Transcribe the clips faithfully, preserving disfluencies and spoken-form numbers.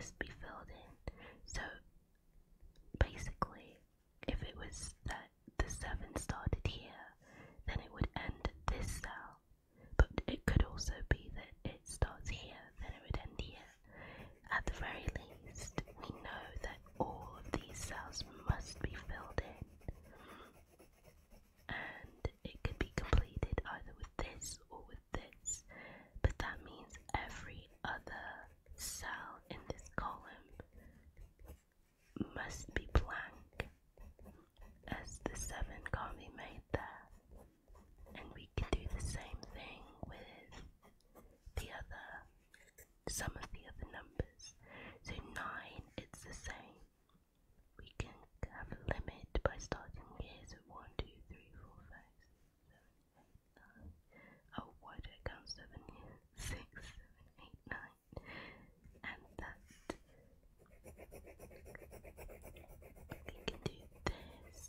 must be filled in. So basically, if it was that the seven started here, then it would end at this cell. But it could also be that it starts here, then it would end here. At the very least, we know that all of these cells must be filled in. And it could be completed either with this or with this. But that means every other cell in this column must be blank, as the seven can't be made there. And we can do the same thing with the other, some of the other numbers. So nine, it's the same. We can have a limit by starting here. So one, two, three, four, five, six, seven, eight, nine. Oh, why do I count seven here? Six, seven, eight, nine. And that we can do this.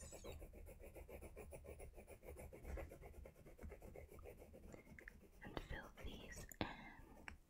And fill these in.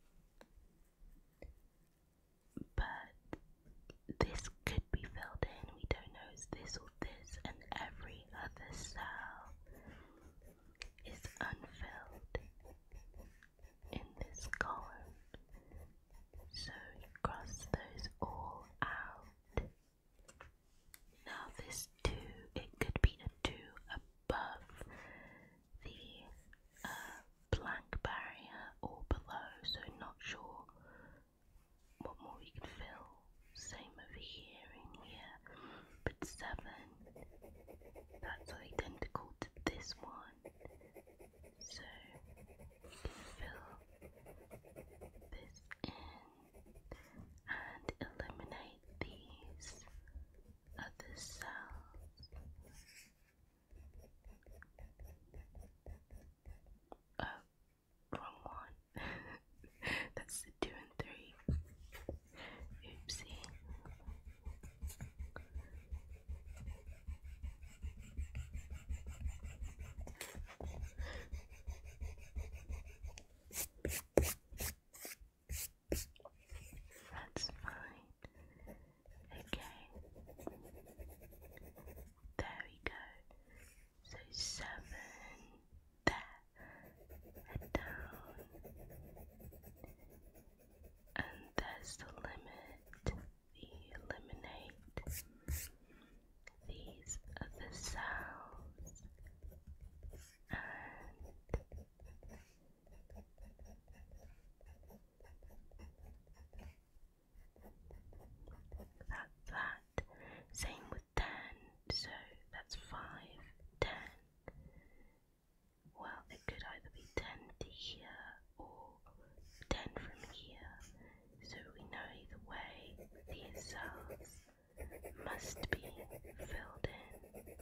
But this could be filled in. We don't know is this or this, and every other cell is unfilled in this column. So you cross those all out. Now this two, it could be a two above the uh, blank barrier or below, so not sure what more we can fill. Same over here and here. But seven, that's identical to this one. So we can fill this in and eliminate these other cells. Oh, wrong one. That's the two and three. Oopsie. That's fine. Okay. There we go. So seven there. Head down. And there's the limit. We eliminate these other cells. And that's that. Same with ten, so that's five, ten. Well, it could either be ten to here or ten from here. So we know either way these cells must be filled in.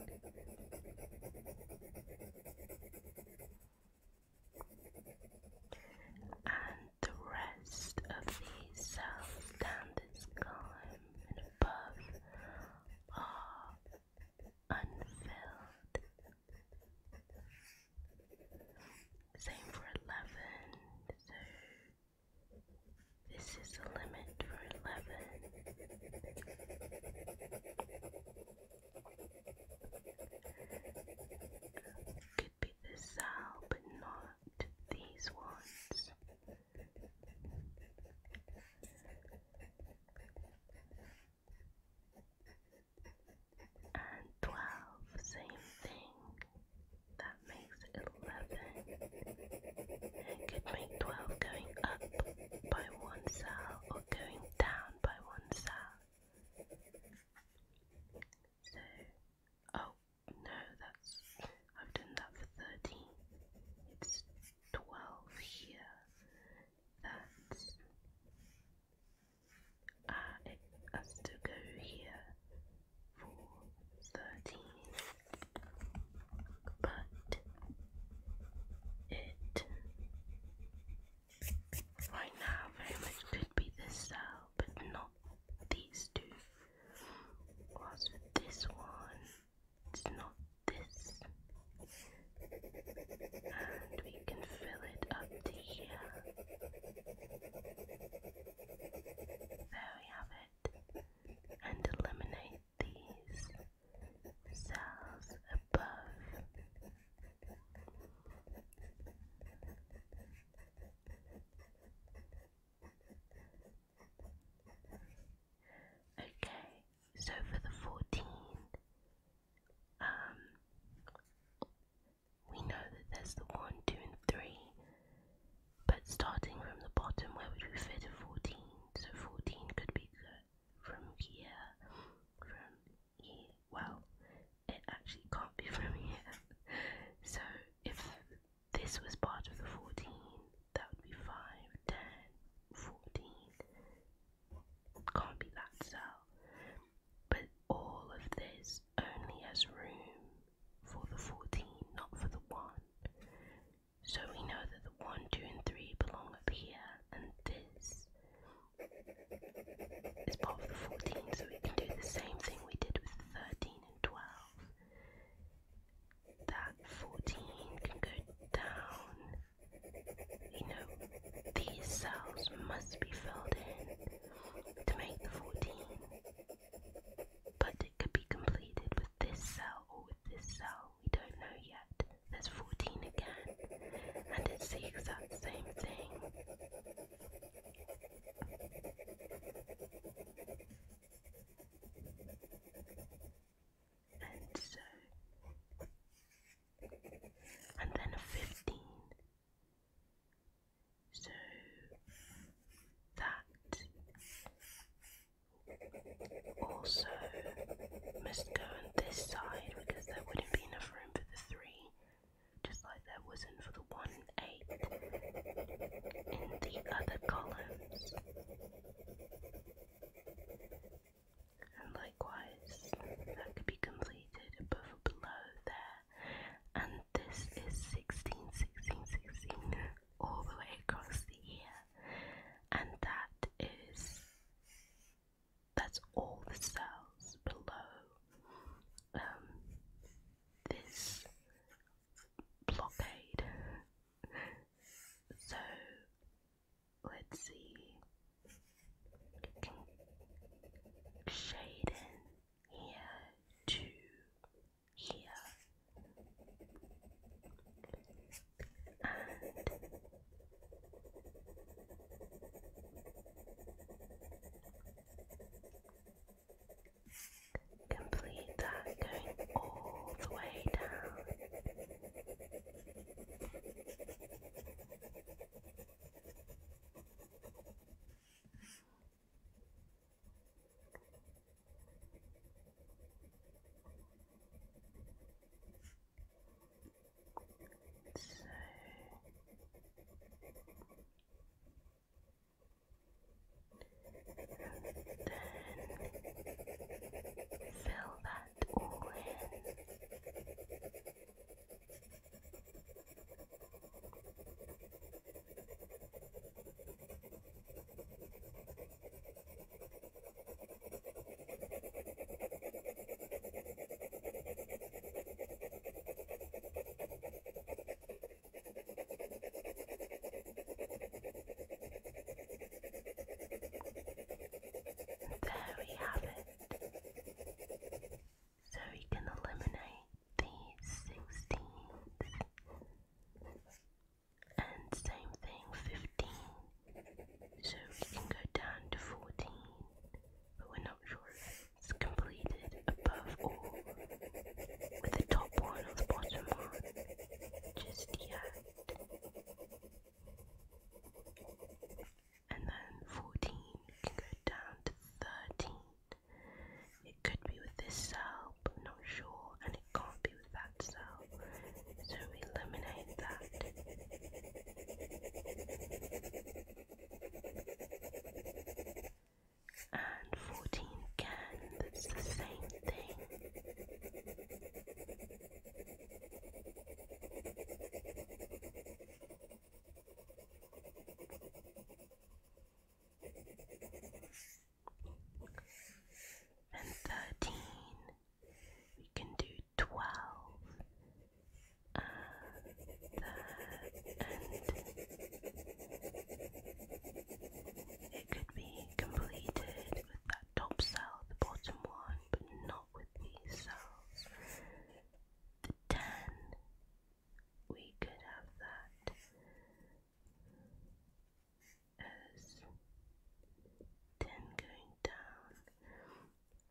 And the rest of these cells down this column and above are unfilled. Same for eleven, so this is the limit for eleven. Could be this cell, but not these ones.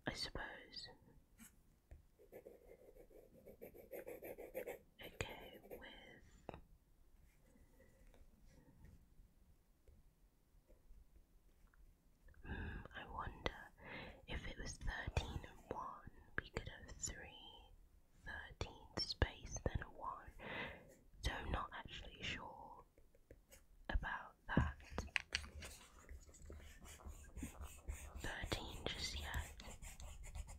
I suppose. Okay, with hmm, I wonder if it was thirteen and one, we could have three, thirteen space, then a one. So I'm not actually sure about that. thirteen just yet.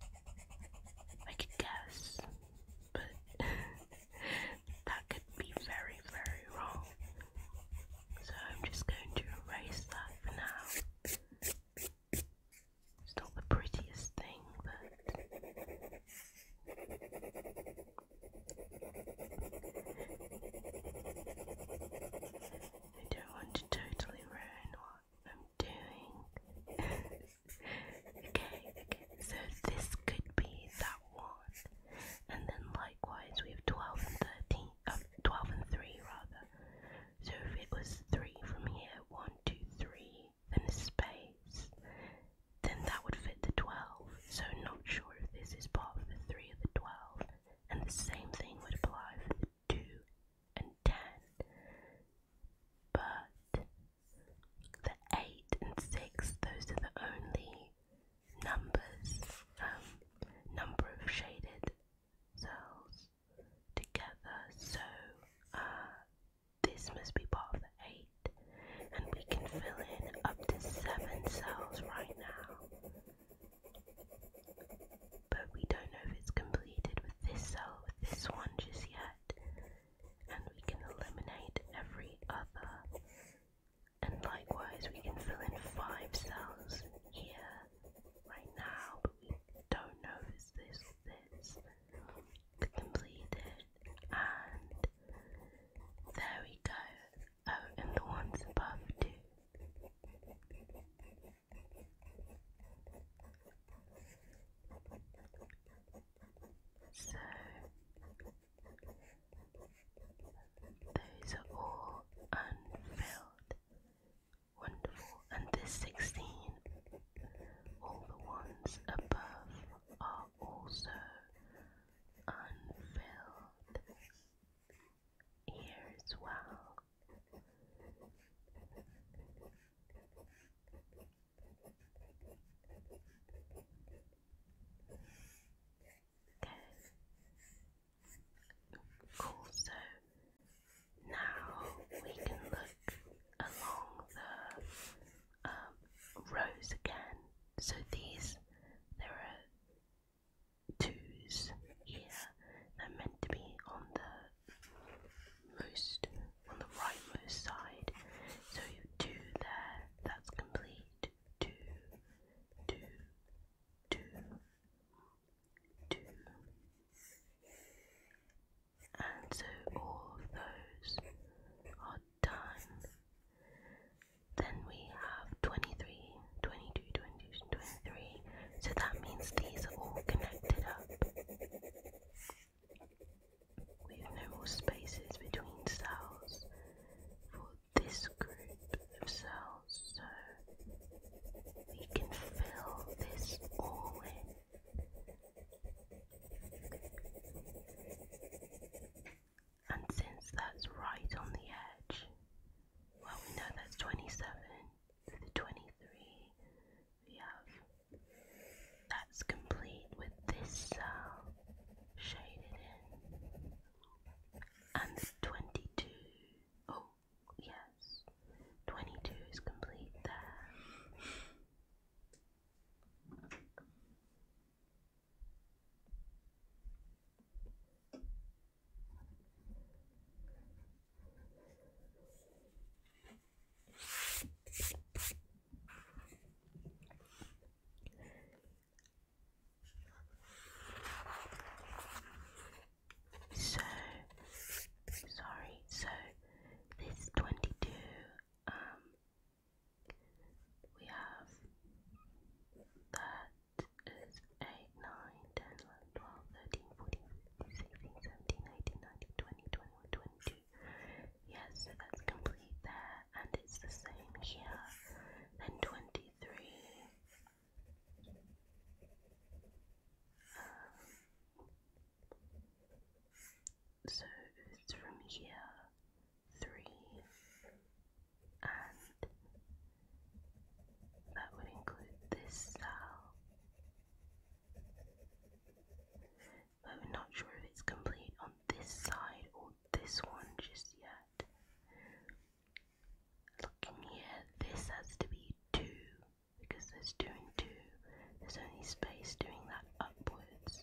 there's two and two. There's only space doing that upwards.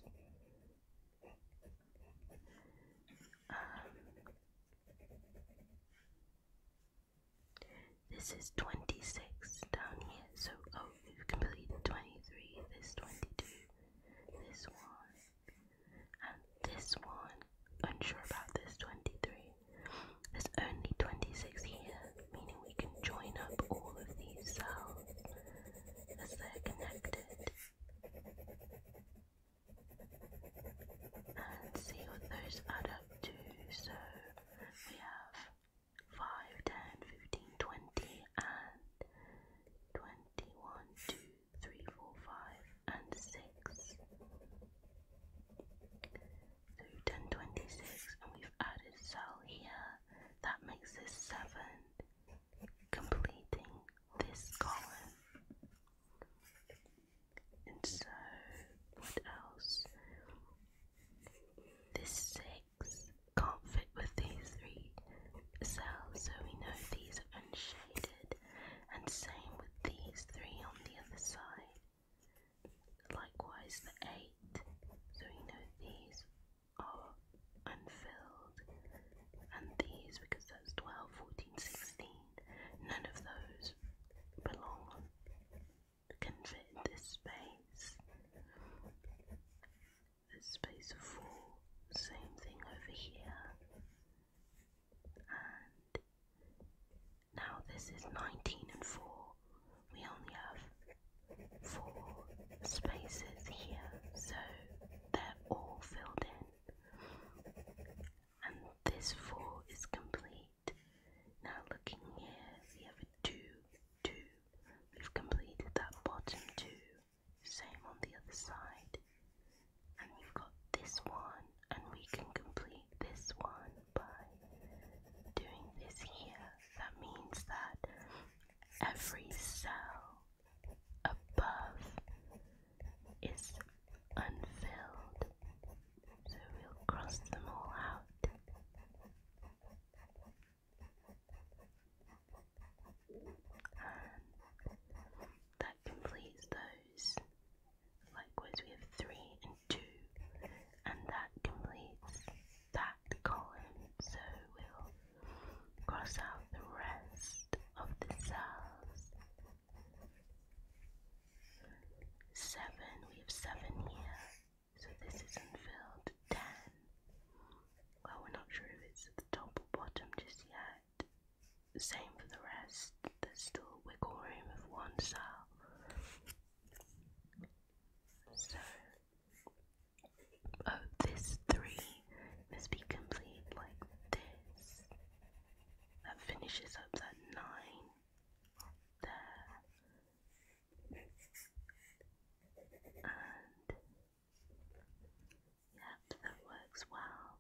Um, this is twenty-six down here, so oh, we've completed twenty-three, this twenty-two, this one, and this one. Unsure about this twenty-three. There's only twenty-six here, meaning we can join up all of these cells as they're connected and see what those add up to. So we have five, ten, fifteen, twenty, and twenty, one, two, three, four, five, and six. So we've done twenty-six, and we've added a cell here. That makes this seven, completing this column. And so, what else? This six can't fit with these three cells, so we know these are unshaded, and same with these three on the other side. Likewise, the eight, so we know these are unfilled, and these, because that's twelve, fourteen, sixteen, none of those belong, can fit in this space. This space of four, same thing over here, and now this is nineteen and four. We only have four spaces here, so they're all filled in, and this four is complete. Now looking here, we have a two, two. We've completed that bottom two. Same on the other side. And we've got this one, and we can complete this one by doing this here. That means that every cell above is unfilled. So we'll cross them all out. And that completes those. Likewise, we have three and two, and that completes that column. So we'll cross out the rest of the cells. Seven, we have seven here, so this is unfilled. Ten, well, we're not sure if it's at the top or bottom just yet. Same for the rest, there's still wiggle room of one cell. So, oh, this three must be complete like this. That finishes up that nine there. And yeah, that works well.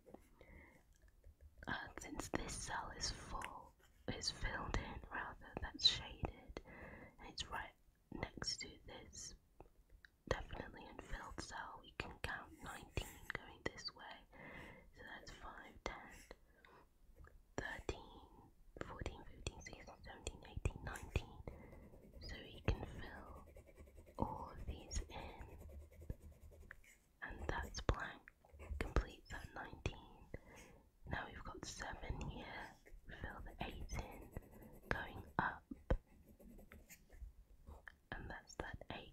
Uh, since this cell is full, is filled in rather, that's shaded, and it's right next to this definitely unfilled cell, we can count nineteen going this way. So that's five, ten, thirteen, fourteen, fifteen, sixteen, seventeen, eighteen, nineteen. So we can fill all of these in, and that's blank, completes that nineteen. Now we've got seven here, fill the eight in, going up, and that's that eight.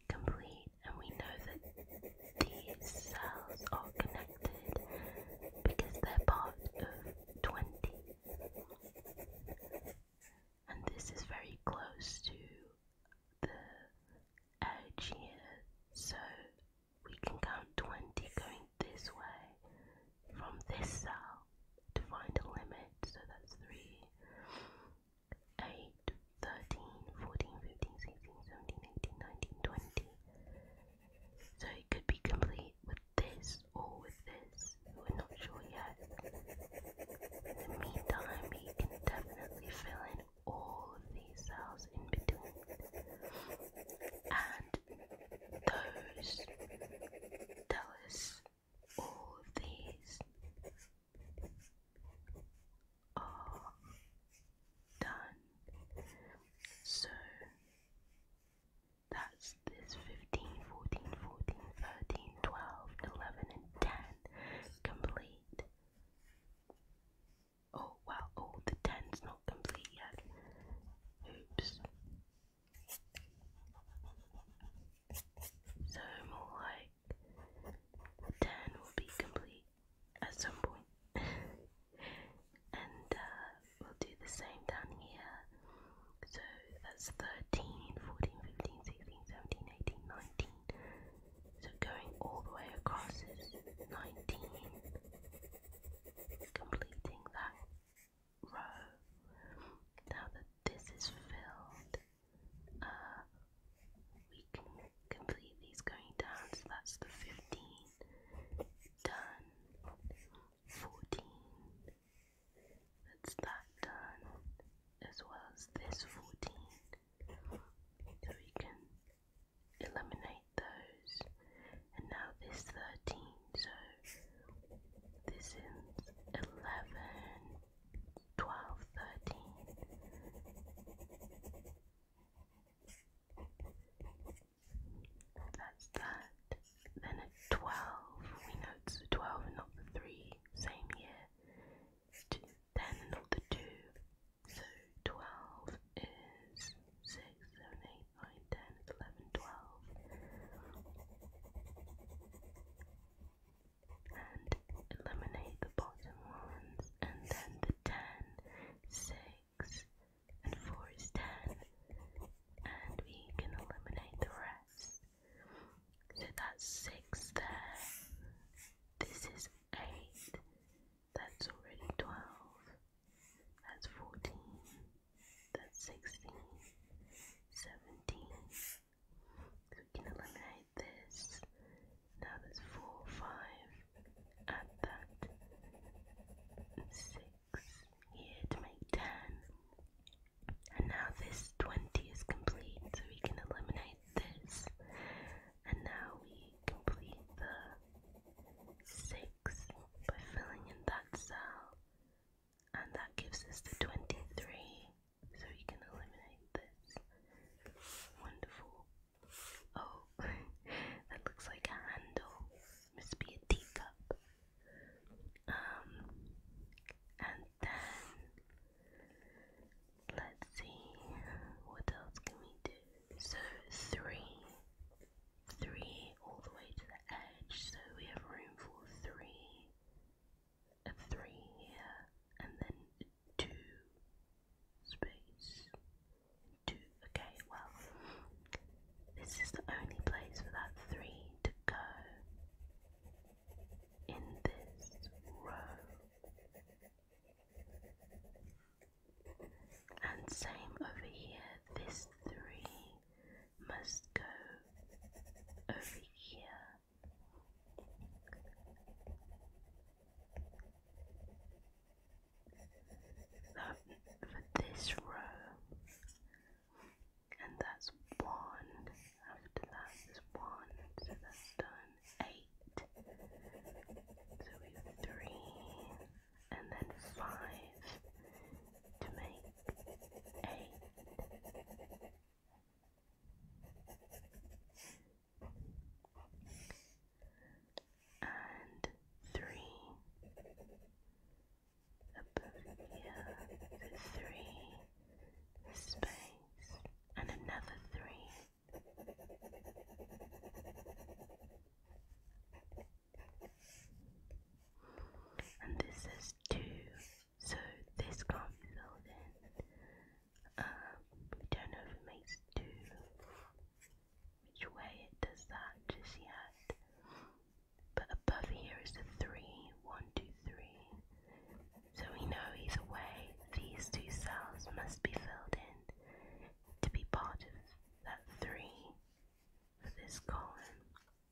this column,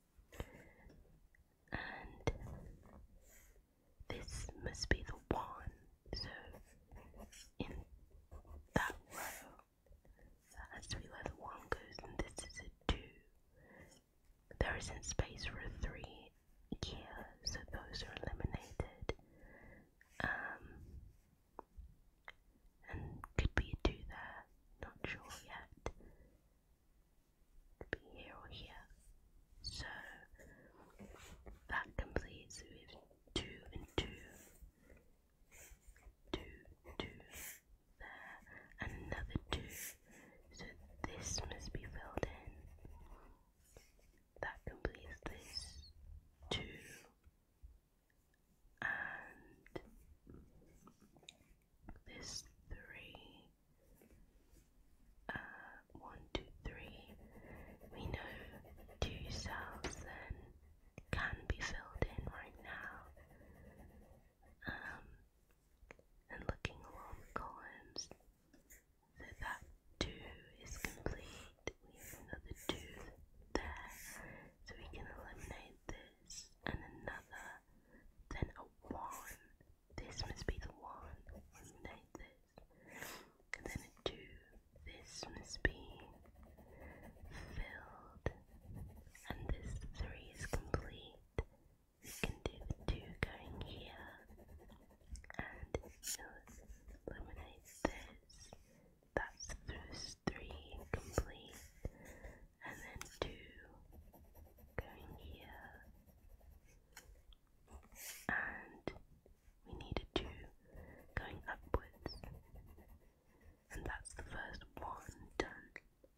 and this must be the one. So in that row, that has to be where the one goes, and this is a two. There isn't space for a three here, so those are eliminated. Um, and could be a two there, not sure yet. Could be here or here. So that completes with two and two, two, two there, and another two. So this must be filled in. That completes this two and this three. Uh, one, two, three. We know two cells then can be filled in right now. Um, and looking along the columns, so that two is complete. We have another two there, so we can eliminate this and another, then a one. This must be the one. Eliminate this, and then a two. This must be filled, and this three is complete. We can do the two going here, and eliminate this. That's this three complete, and then two going here, and we need a two going upwards, and that's the first one done.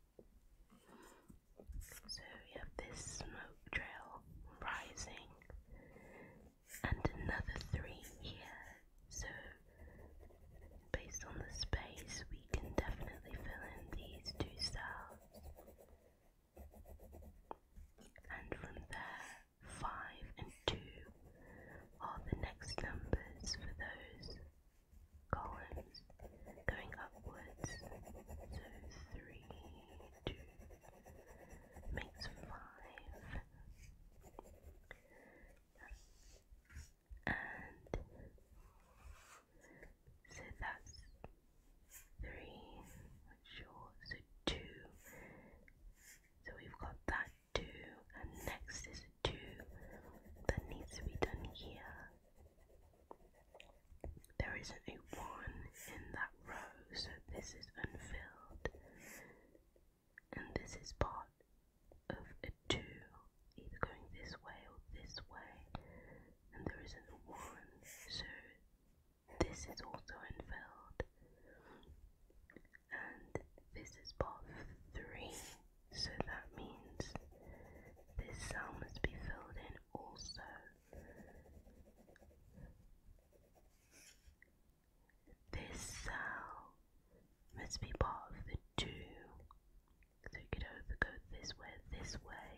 So we have this smoke trail rising, and another three here. So based on the space, we can definitely fill in these two cells. And from there, five and two are the next numbers for those columns going upwards. So three, two makes five. And so that's three, sure, so two. So we've got that two, and next is a two that needs to be done here. There isn't a one in that row, so this is unfilled. And this is part of a two, either going this way or this way. And there isn't a one, so this is also unfilled. And this is part of three, so that means this cell must be filled in also. This cell must be part of the two, so you could either go this way or this way.